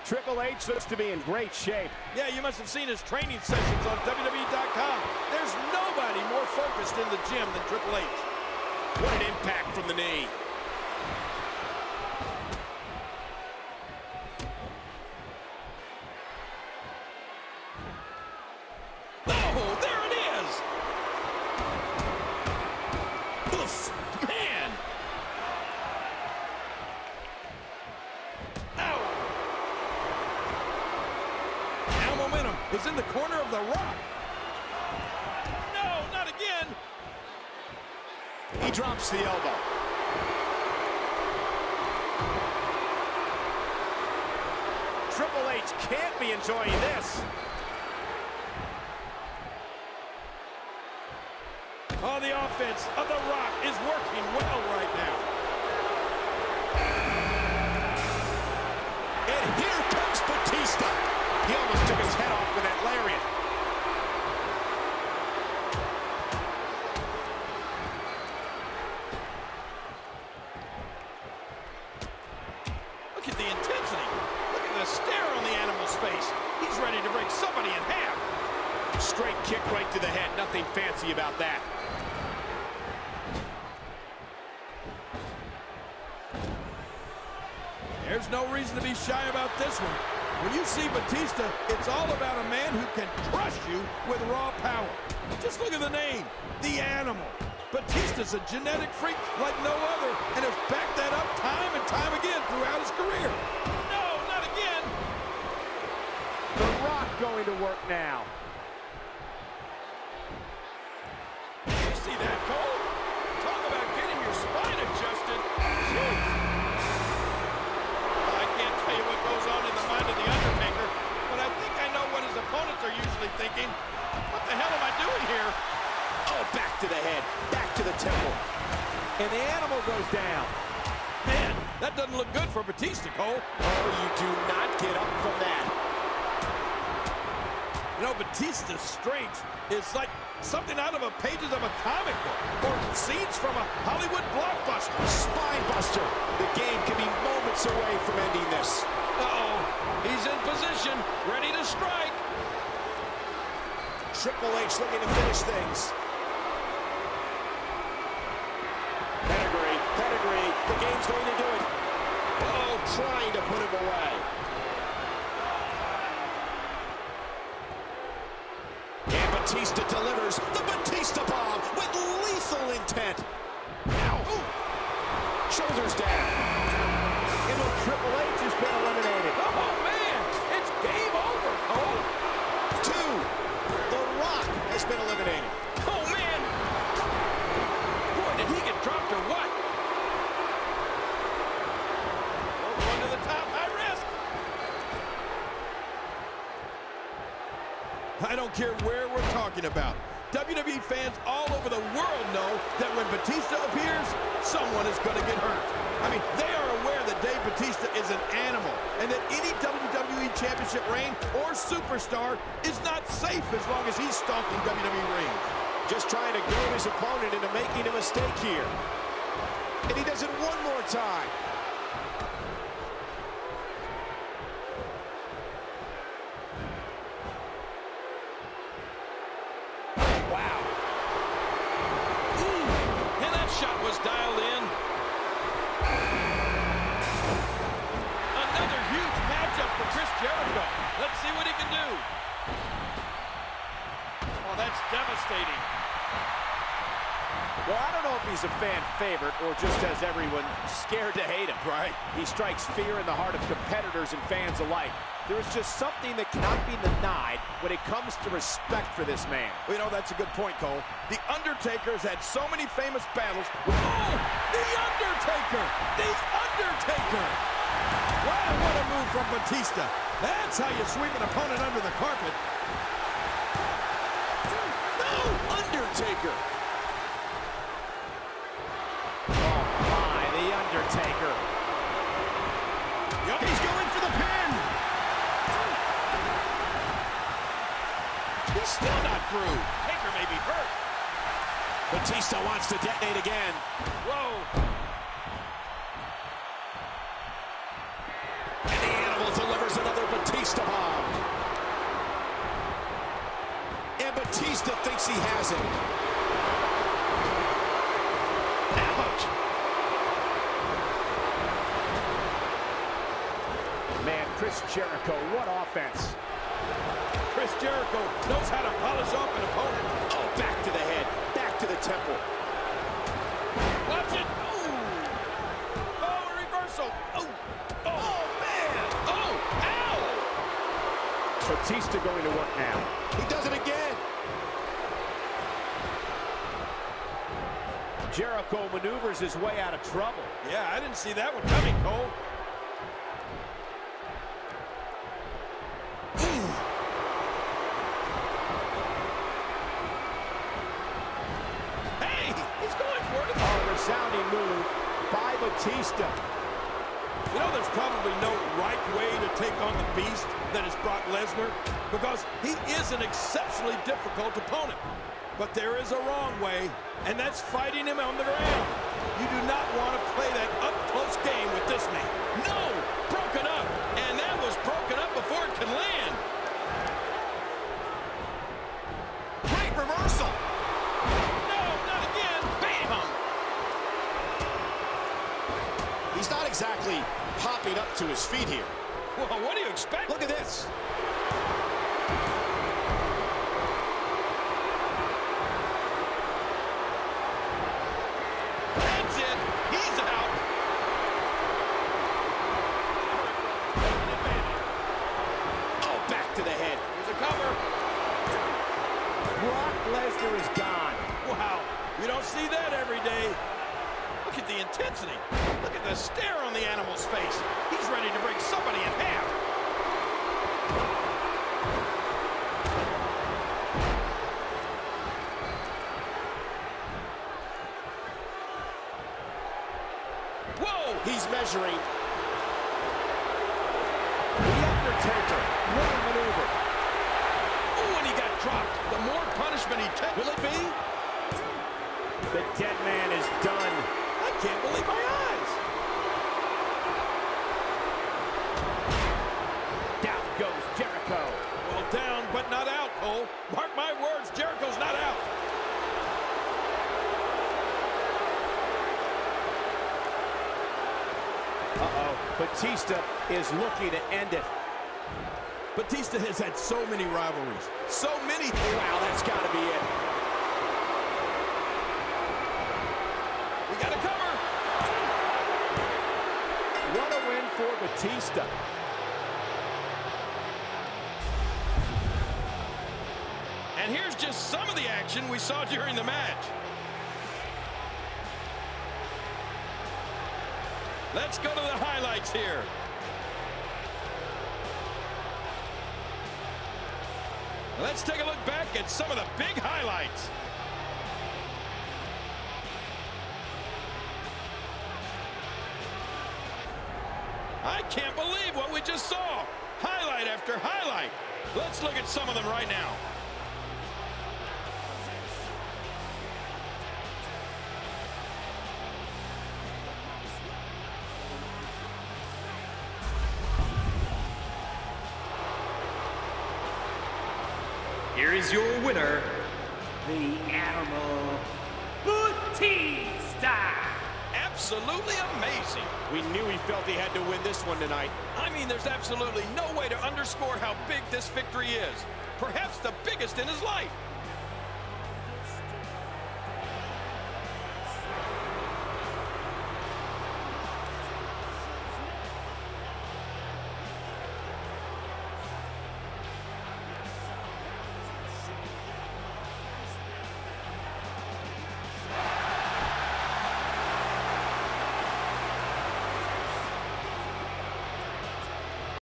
Triple H looks to be in great shape. Yeah, you must have seen his training sessions on WWE.com. There's nobody more focused in the gym than Triple H. What an impact from the knee. Oh, there it is! Oof, man! Ow! Now momentum is in the corner of the Rock. No, not again! He drops the elbow. Triple H can't be enjoying this. Oh, the offense of The Rock is working well right now. And here comes Batista. He almost took his head off with that lariat. Look at the intensity. Look at the stare on the animal's face. He's ready to break somebody in half. Straight kick right to the head. Nothing fancy about that. There's no reason to be shy about this one. When you see Batista, it's all about a man who can crush you with raw power. Just look at the name, The Animal. Batista's a genetic freak like no other and has backed that up time and time again throughout his career. No, not again. The Rock going to work now. You see that, Cole? Talk about getting your spine adjusted. Jeez. I can't tell you what goes on in the mind of The Undertaker, but I think I know what his opponents are usually thinking. What the hell am I doing here? Oh, back to the head, back to the temple. And the animal goes down. Man, that doesn't look good for Batista, Cole. Oh, you do not get up from that. You know, Batista's strength is like something out of the pages of a comic book or scenes from a Hollywood blockbuster. Spine buster. The game can be moments away from ending this. Uh-oh, he's in position, ready to strike. Triple H looking to finish things. Pedigree. The game's going to do it. Oh, trying to put him away. And Batista delivers the Batista bomb with lethal intent. Ow. Ooh. Shoulders down. And with Triple H has been eliminated. Oh, man, it's game over, Cole. 2. The Rock has been eliminated. Oh, man. Boy, did he get dropped or what? One to the top, high risk. I don't care where we're talking about. WWE fans all over the world know that when Batista appears, someone is going to get hurt. I mean, they are aware that Dave Batista is an animal and that any WWE Championship reign or superstar is not safe as long as he's stalking WWE rings. Just trying to goad his opponent into making a mistake here. And he does it one more time. Wow. And that shot was dialed in. Another huge matchup for Chris Jericho. Let's see what he can do. Oh, that's devastating. Well, I don't know if he's a fan favorite or just has everyone scared to hate him. Right. He strikes fear in the heart of competitors and fans alike. There is just something that cannot be denied when it comes to respect for this man. Well, you know, that's a good point, Cole. The Undertaker's had so many famous battles. Oh, The Undertaker! The Undertaker! Wow, what a move from Batista. That's how you sweep an opponent under the carpet. No! Undertaker! Oh, my, The Undertaker. Yep. He's going for the pin! He's still not through. Taker may be hurt. Batista wants to detonate again. Whoa. And the Animal delivers another Batista bomb. And Batista thinks he has it. Ouch. Man, Chris Jericho, what offense. Chris Jericho knows how to polish off an opponent. Oh, back to the head, back to the temple. Watch it. Oh, a reversal. Oh, man. Oh, ow. Batista going to work now. He does it again. Jericho maneuvers his way out of trouble. Yeah, I didn't see that one coming, Cole. Hey, he's going for it. A resounding move by Batista. You know, there's probably no right way to take on the beast that is Brock Lesnar, because he is an exceptionally difficult opponent. But there is a wrong way, and that's fighting him on the ground. You do not want to play that up-close game with this man. No! Broken up! And that was broken up before it can land. Great reversal. No, not again. Bam! He's not exactly hopping up to his feet here. Well, what do you expect? Look at this. That's it. He's out. Oh, back to the head. Here's a cover. Brock Lesnar is gone. Wow, you don't see that every day. Look at the intensity. Look at the stare on the animal's face. He's ready to break somebody in half. Whoa! He's measuring. The Undertaker. What a maneuver. Oh, and he got dropped. The more punishment he takes. Will it be? The dead man is done. I can't believe my eyes. Down goes Jericho. Well, down, but not out, Cole. Mark my words, Jericho's not out. Uh-oh. Batista is looking to end it. Batista has had so many rivalries. So many. Wow, that's got to be it. We got to cover. What a win for Batista. And here's just some of the action we saw during the match. Let's go to the highlights here. Let's take a look back at some of the big highlights. I can't believe what we just saw. Highlight after highlight. Let's look at some of them right now. Here is your winner, the Animal Batista. Absolutely amazing. We knew he felt he had to win this one tonight. I mean, there's absolutely no way to underscore how big this victory is. Perhaps the biggest in his life.